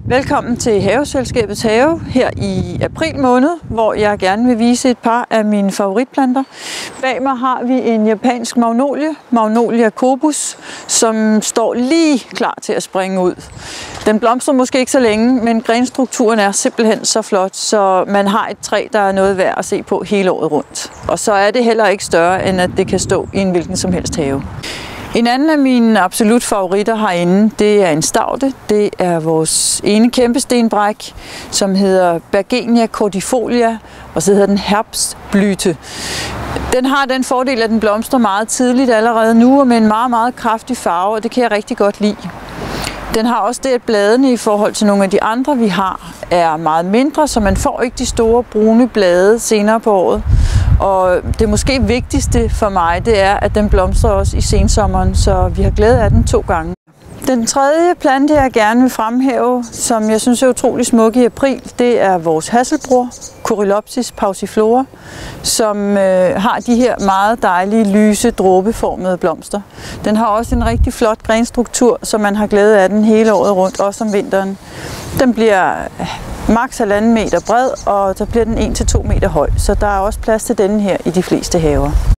Velkommen til Haveselskabets Have her i april måned, hvor jeg gerne vil vise et par af mine favoritplanter. Bag mig har vi en japansk magnolie, Magnolia Kobus, som står lige klar til at springe ud. Den blomstrer måske ikke så længe, men grenstrukturen er simpelthen så flot, så man har et træ, der er noget værd at se på hele året rundt. Og så er det heller ikke større, end at det kan stå i en hvilken som helst have. En anden af mine absolut favoritter herinde, det er en staude. Det er vores ene kæmpestenbræk, som hedder Bergenia cordifolia, og så hedder den Herbstblüte. Den har den fordel, at den blomstrer meget tidligt allerede nu, og med en meget, meget kraftig farve, og det kan jeg rigtig godt lide. Den har også det, at bladene i forhold til nogle af de andre, vi har, er meget mindre, så man får ikke de store brune blade senere på året. Og det måske vigtigste for mig, det er, at den blomstrer også i sensommeren, så vi har glæde af den 2 gange. Den tredje plante, jeg gerne vil fremhæve, som jeg synes er utrolig smuk i april, det er vores hasselbror, Coryllopsis pauciflora, som har de her meget dejlige, lyse, dråbeformede blomster. Den har også en rigtig flot grenstruktur, så man har glæde af den hele året rundt, også om vinteren. Den bliver maks 1,5 meter bred, og så bliver den 1 til 2 meter høj, så der er også plads til denne her i de fleste haver.